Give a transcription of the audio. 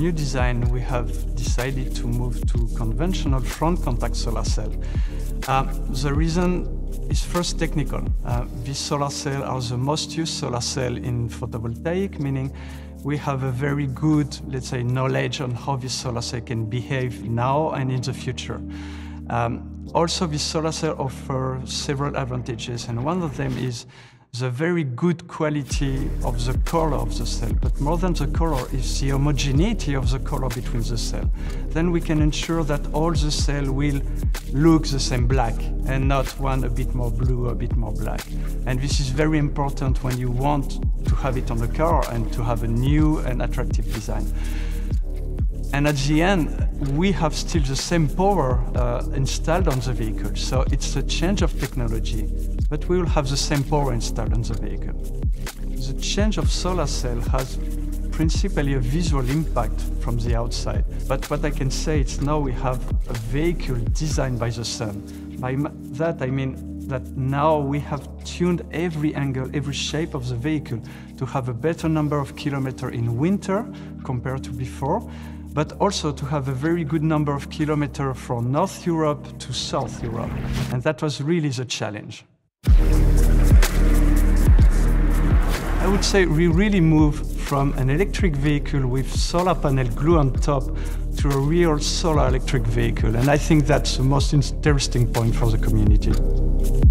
new design, we have decided to move to conventional front contact solar cell. The reason is first technical. These solar cells are the most used solar cell in photovoltaic, meaning we have a very good, let's say, knowledge on how this solar cell can behave now and in the future. Also, this solar cell offers several advantages, and one of them is the very good quality of the color of the cell. But more than the color is the homogeneity of the color between the cell. Then we can ensure that all the cell will look the same black and not one a bit more blue, a bit more black. And this is very important when you want to have it on the car and to have a new and attractive design. And at the end, we have still the same power installed on the vehicle. So it's a change of technology, but we will have the same power installed on the vehicle. The change of solar cell has principally a visual impact from the outside. But what I can say is now we have a vehicle designed by the sun. By that I mean that now we have tuned every angle, every shape of the vehicle to have a better number of kilometers in winter compared to before, but also to have a very good number of kilometers from North Europe to South Europe. And that was really the challenge. I would say we really moved from an electric vehicle with solar panel glue on top to a real solar electric vehicle. And I think that's the most interesting point for the community.